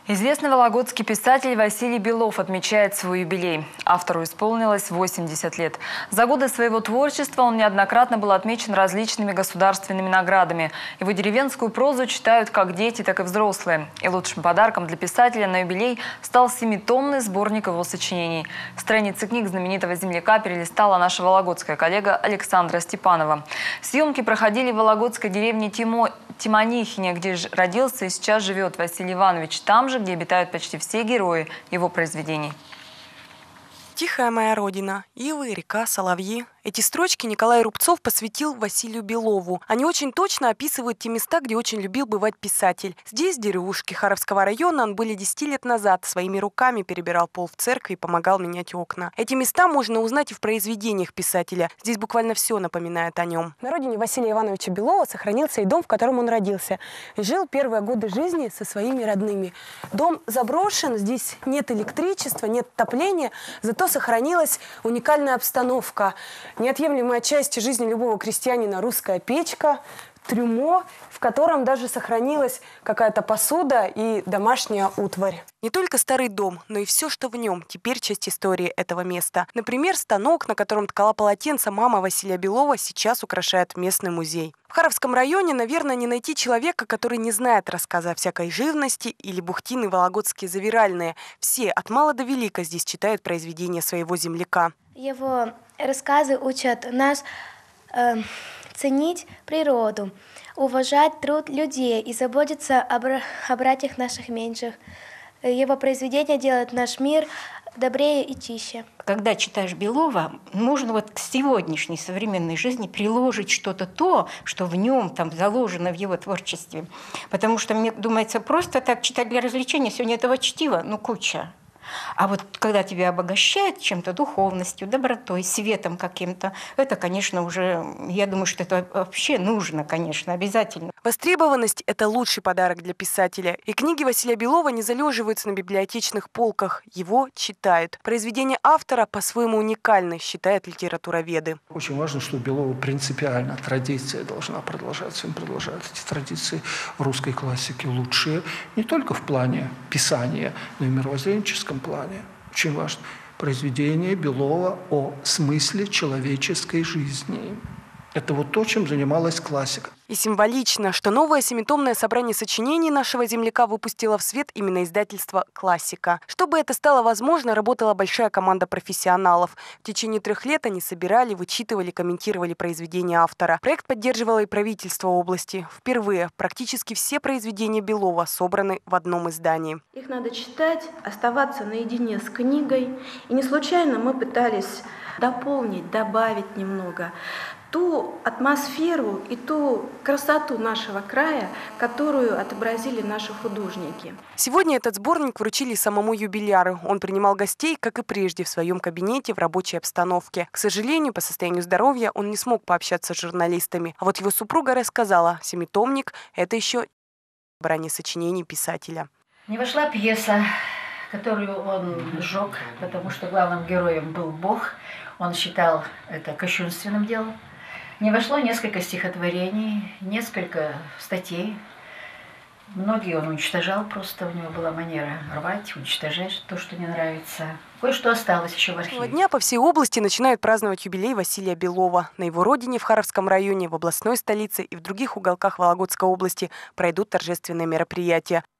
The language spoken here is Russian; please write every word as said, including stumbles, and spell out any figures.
Известный вологодский писатель Василий Белов отмечает свой юбилей. Автору исполнилось восемьдесят лет. За годы своего творчества он неоднократно был отмечен различными государственными наградами. Его деревенскую прозу читают как дети, так и взрослые. И лучшим подарком для писателя на юбилей стал семитомный сборник его сочинений. Страницы книг знаменитого земляка перелистала наша вологодская коллега Александра Степанова. Съемки проходили в вологодской деревне Тимо... Тимонихине, где родился и сейчас живет Василий Иванович. Там же, где обитают почти все герои его произведений. «Тихая моя родина», ивы, река, соловьи. Эти строчки Николай Рубцов посвятил Василию Белову. Они очень точно описывают те места, где очень любил бывать писатель. Здесь, в деревушке Харовского района, он более десяти лет назад своими руками перебирал пол в церкви и помогал менять окна. Эти места можно узнать и в произведениях писателя. Здесь буквально все напоминает о нем. На родине Василия Ивановича Белова сохранился и дом, в котором он родился. И жил первые годы жизни со своими родными. Дом заброшен, здесь нет электричества, нет отопления, зато сохранилась уникальная обстановка. Неотъемлемая часть жизни любого крестьянина – русская печка, трюмо, в котором даже сохранилась какая-то посуда и домашняя утварь. Не только старый дом, но и все, что в нем, теперь часть истории этого места. Например, станок, на котором ткала полотенца мама Василия Белова, сейчас украшает местный музей. В Харовском районе, наверное, не найти человека, который не знает рассказа о всякой живности или бухтины вологодские завиральные. Все, от мала до велика, здесь читают произведения своего земляка. Его рассказы учат нас э, ценить природу, уважать труд людей и заботиться о, бра о братьях наших меньших. Его произведения делают наш мир добрее и чище. Когда читаешь Белова, можно вот к сегодняшней современной жизни приложить что-то то, что в нем там заложено в его творчестве. Потому что, мне думается, просто так читать для развлечения, сегодня этого чтива, ну, куча. А вот когда тебя обогащает чем-то, духовностью, добротой, светом каким-то, это, конечно, уже, я думаю, что это вообще нужно, конечно, обязательно. Востребованность – это лучший подарок для писателя. И книги Василия Белова не залеживаются на библиотечных полках. Его читают. Произведения автора по-своему уникальны, считают литературоведы. Очень важно, что у Белова принципиально традиция должна продолжаться. Он продолжает эти традиции русской классики лучшие не только в плане писания, но и в мировоззренческом плане. Очень важно. Произведение Белова о смысле человеческой жизни. Это вот то, чем занималась классика. И символично, что новое семитомное собрание сочинений нашего земляка выпустило в свет именно издательство «Классика». Чтобы это стало возможно, работала большая команда профессионалов. В течение трех лет они собирали, вычитывали, комментировали произведения автора. Проект поддерживало и правительство области. Впервые практически все произведения Белова собраны в одном издании. Их надо читать, оставаться наедине с книгой. И не случайно мы пытались дополнить, добавить немного ту атмосферу и ту красоту нашего края, которую отобразили наши художники. Сегодня этот сборник вручили самому юбиляру. Он принимал гостей, как и прежде, в своем кабинете в рабочей обстановке. К сожалению, по состоянию здоровья он не смог пообщаться с журналистами. А вот его супруга рассказала, семитомник – это еще собрание сочинений писателя. Не вошла пьеса, которую он сжег, потому что главным героем был Бог. Он считал это кощунственным делом. Не вошло несколько стихотворений, несколько статей. Многие он уничтожал, просто у него была манера рвать, уничтожать то, что не нравится. Кое-что осталось еще в архиве. Два дня по всей области начинают праздновать юбилей Василия Белова. На его родине, в Харовском районе, в областной столице и в других уголках Вологодской области пройдут торжественные мероприятия.